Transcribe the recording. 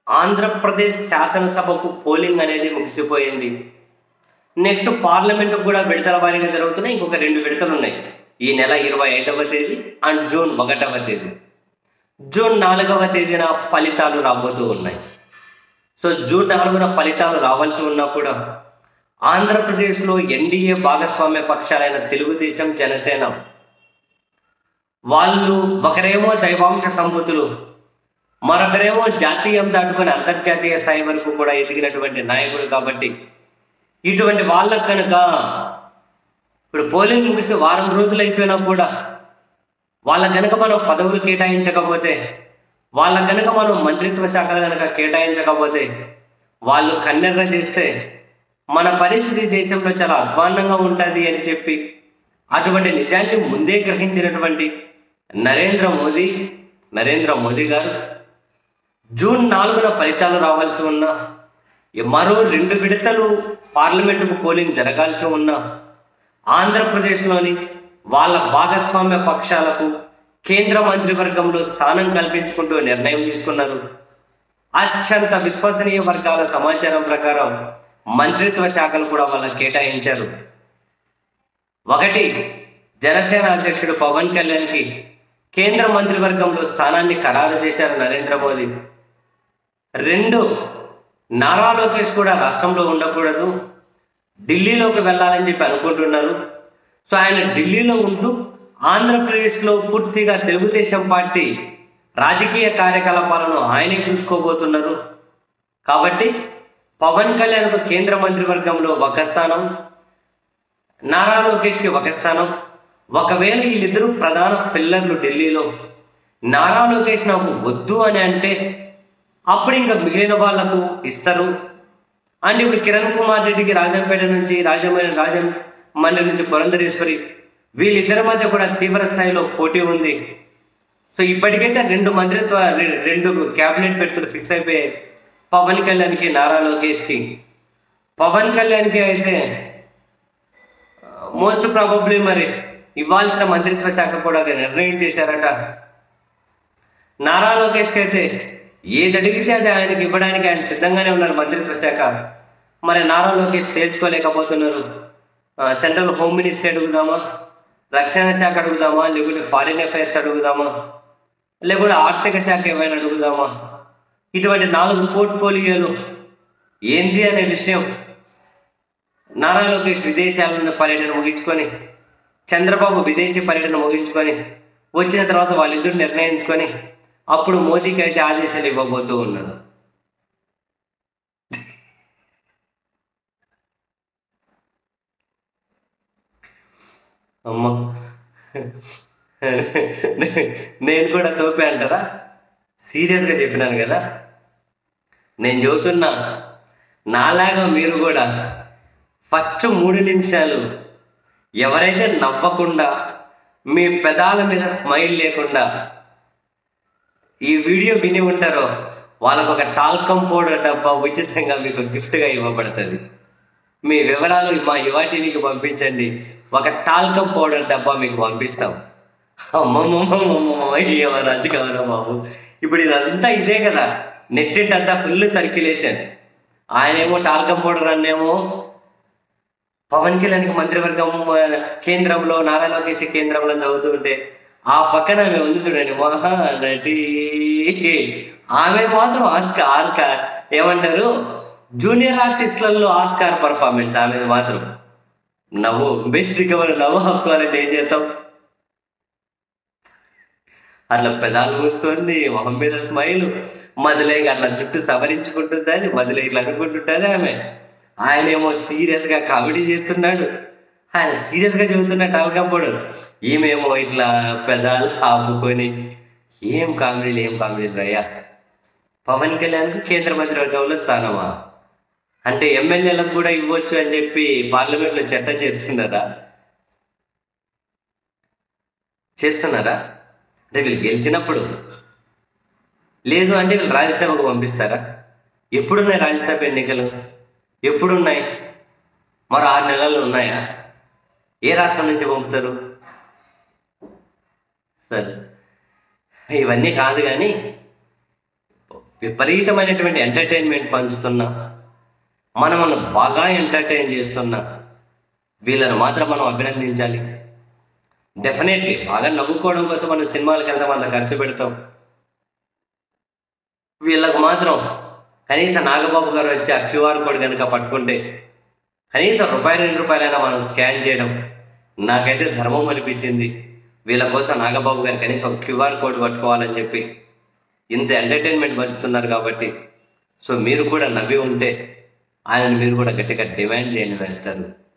ఆంధ్రప్రదేశ్ శాసనసభకు పోలింగ్ అనేది ముగిసిపోయింది. నెక్స్ట్ పార్లమెంటుకు కూడా విడతల వారీగా జరుగుతున్నాయి. ఇంకొక 2 విడతలు ఉన్నాయి. ఈ నెల 25వ తేదీ అండ్ జూన్ 1వ తేదీ. జూన్ 4వ తేదీన ఫలితాలు రాబోతూ ఉన్నాయి. సో జూన్ 4న ఫలితాలు రావాల్సి ఉన్నా కూడా ఆంధ్రప్రదేశ్లో ఎన్డీఏ భాగస్వామ్య పక్షాలైన తెలుగుదేశం, జనసేన వాళ్ళు ఒకరేమో దైవాంశ సంభూతులు, మరొకరేమో జాతీయం దాటుకొని అంతర్జాతీయ స్థాయి వరకు కూడా ఎదిగినటువంటి నాయకుడు. కాబట్టి ఇటువంటి వాళ్ళకు కనుక ఇప్పుడు పోలింగ్ ముగిసి వారం రోజులు అయిపోయినా కూడా వాళ్ళ కనుక మనం పదవులు కేటాయించకపోతే, వాళ్ళ కనుక మనం మంత్రిత్వ శాఖలు కనుక కేటాయించకపోతే, వాళ్ళు కన్నెర్ర చేస్తే మన పరిస్థితి దేశంలో చాలా అధ్వాన్నంగా ఉంటుంది అని చెప్పి అటువంటి నిజాన్ని ముందే గ్రహించినటువంటి నరేంద్ర మోదీ గారు జూన్ 4న ఫలితాలు రావాల్సి ఉన్నా, మరో 2 విడతలు పార్లమెంటుకు పోలింగ్ జరగాల్సి ఉన్నా ఆంధ్రప్రదేశ్లోని వాళ్ళ భాగస్వామ్య పక్షాలకు కేంద్ర మంత్రివర్గంలో స్థానం కల్పించుకుంటూ నిర్ణయం తీసుకున్నారు. అత్యంత విశ్వసనీయ వర్గాల సమాచారం ప్రకారం మంత్రిత్వ శాఖలు కూడా వాళ్ళకి కేటాయించారు. 1, జనసేన అధ్యక్షుడు పవన్ కళ్యాణ్కి కేంద్ర మంత్రివర్గంలో స్థానాన్ని ఖరారు చేశారు నరేంద్ర మోదీ. 2, నారా లోకేష్ కూడా రాష్ట్రంలో ఉండకూడదు, ఢిల్లీలోకి వెళ్ళాలని చెప్పి అనుకుంటున్నారు. సో ఆయన ఢిల్లీలో ఉంటూ ఆంధ్రప్రదేశ్లో పూర్తిగా తెలుగుదేశం పార్టీ రాజకీయ కార్యకలాపాలను ఆయనే చూసుకోబోతున్నారు. కాబట్టి పవన్ కళ్యాణ్కు కేంద్ర మంత్రివర్గంలో 1 స్థానం, నారా లోకేష్కి 1 స్థానం. ఒకవేళ వీళ్ళిద్దరూ ప్రధాన పిల్లర్లు ఢిల్లీలో నారా లోకేష్ నాకు వద్దు అని అంటే అప్పుడు ఇంకా మిగిలిన వాళ్లకు ఇస్తారు. అండ్ ఇప్పుడు కిరణ్ కుమార్ రెడ్డికి రాజంపేట నుంచి రాజమండ్రి నుంచి పురంధరేశ్వరి, వీళ్ళిద్దరి మధ్య కూడా తీవ్ర స్థాయిలో పోటీ ఉంది. సో ఇప్పటికైతే 2 క్యాబినెట్ బెర్తులు ఫిక్స్ అయిపోయాయి, పవన్ కళ్యాణ్కి, నారా లోకేష్కి. పవన్ కళ్యాణ్కి అయితే మోస్ట్ ప్రాబబ్లీ మరి ఇవ్వాల్సిన మంత్రిత్వ శాఖ కూడా నిర్ణయం చేశారట. నారా లోకేష్కి అయితే ఏది అడిగితే అది ఆయనకి ఇవ్వడానికి ఆయన సిద్ధంగానే ఉన్నారు మంత్రిత్వ శాఖ. మరి నారా లోకేష్ తేల్చుకోలేకపోతున్నారు. సెంట్రల్ హోమ్ మినిస్ట్రీ అడుగుదామా, రక్షణ శాఖ అడుగుదామా, లేకుంటే ఫారిన్ అఫైర్స్ అడుగుదామా, లేకుంటే ఆర్థిక శాఖ ఏమైనా అడుగుదామా? ఇటువంటి 4 పోర్ట్ఫోలియోలు ఏంది అనే విషయం నారా లోకేష్ విదేశాలను పర్యటన ముగించుకొని, చంద్రబాబు విదేశీ పర్యటన ముగించుకొని వచ్చిన తర్వాత వాళ్ళిద్దరు నిర్ణయించుకొని అప్పుడు మోదీకి అయితే ఆదేశాలు ఇవ్వబోతూ ఉన్నాడు. అమ్మ, నేను కూడా తోపే అంటారా? సీరియస్గా చెప్పినాను కదా. నేను చెబుతున్నా, నాలాగా మీరు కూడా ఫస్ట్ 3 నిమిషాలు ఎవరైతే నవ్వకుండా, మీ పెదాల మీద స్మైల్ లేకుండా ఈ వీడియో విని ఉంటారో వాళ్ళకు ఒక టాల్కమ్ పౌడర్ డబ్బా ఉచితంగా మీకు గిఫ్ట్గా ఇవ్వబడుతుంది. మీ వివరాలు మా యువ టీవీకి పంపించండి, ఒక టాల్కమ్ పౌడర్ డబ్బా మీకు పంపిస్తాం. అమ్మమ్మమ్మమ్మయ్య రాజు కావరా బాబు. ఇప్పుడు ఇదంతా ఇదే కదా, నెట్ అంతా ఫుల్ సర్క్యులేషన్. ఆయనేమో టాల్కమ్ పౌడర్ అన్నేమో పవన్ కళ్యాణ్కి మంత్రివర్గం కేంద్రంలో, నారా లోకేష్ కేంద్రంలో చదువుతూ ఉంటే ఆ పక్కన ఆమె ఉంది చూడండి, మహానటి. ఆమె మాత్రం ఆస్కార్ ఏమంటారు, జూనియర్ ఆర్టిస్టులలో ఆస్కార్ పర్ఫార్మెన్స్ ఆమె మాత్రం. నవ్వు బేసిక్గా మనం నవ్వు ఆపుకోవాలంటే ఏం చేస్తాం? అట్లా పెదాలు మూస్తుంది, మొహం మీద స్మైల్, మొదలైగా అట్లా జుట్టు సవరించుకుంటుందని మొదలై ఇట్లా అనుకుంటుంటుంది ఆమె. ఆయనేమో సీరియస్గా కామెడీ చేస్తున్నాడు, ఆయన సీరియస్గా చెబుతున్నాడు టాల్కమ్ పౌడర్. ఈమెమో ఇట్లా పెదాలు ఆపుకొని ఏం కామెడీ రయ్యా. పవన్ కళ్యాణ్కు కేంద్ర మంత్రివర్గంలో స్థానమా అంటే ఎమ్మెల్యేలకు కూడా ఇవ్వచ్చు అని చెప్పి పార్లమెంట్లో చట్టం చేస్తున్నారా? అంటే వీళ్ళు గెలిచినప్పుడు లేదు అంటే వీళ్ళు రాజ్యసభకు పంపిస్తారా? ఎప్పుడున్నాయి రాజ్యసభ ఎన్నికలు? ఎప్పుడున్నాయి? మరో 6 నెలలు ఉన్నాయా? ఏ రాష్ట్రం నుంచి పంపుతారు? సరే, ఇవన్నీ కాదు కానీ విపరీతమైనటువంటి ఎంటర్టైన్మెంట్ పంచుతున్నా, మనల్ని బాగా ఎంటర్టైన్ చేస్తున్నా వీళ్ళని మాత్రం మనం అభినందించాలి. డెఫినెట్లీ బాగా నవ్వుకోవడం కోసం మనం సినిమాలకు వెళ్తాం, అంత ఖర్చు పెడతాం. వీళ్ళకు మాత్రం కనీసం నాగబాబు గారు వచ్చి ఆ క్యూఆర్ కోడ్ కనుక పట్టుకుంటే కనీసం ₹2-2 మనం స్కాన్ చేయడం నాకైతే ధర్మం అనిపించింది. వీళ్ళ కోసం నాగబాబు గారు కనీసం క్యూఆర్ కోడ్ పట్టుకోవాలని చెప్పి ఇంత ఎంటర్టైన్మెంట్ పంచుతున్నారు కాబట్టి, సో మీరు కూడా నవ్వి ఉంటే ఆయనను మీరు కూడా గట్టిగా డిమాండ్ చేయండి వేస్తారు.